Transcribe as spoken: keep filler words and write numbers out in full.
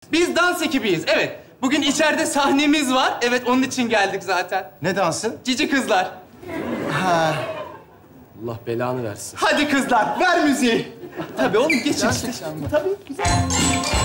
Biz dans ekibiyiz, evet. Bugün içeride sahnemiz var. Evet, onun için geldik zaten. Ne dansı? Cici kızlar. Ha. Allah belanı versin. Hadi kızlar, ver müziği. Tabii oğlum, geçin işte. Tabii, güzel.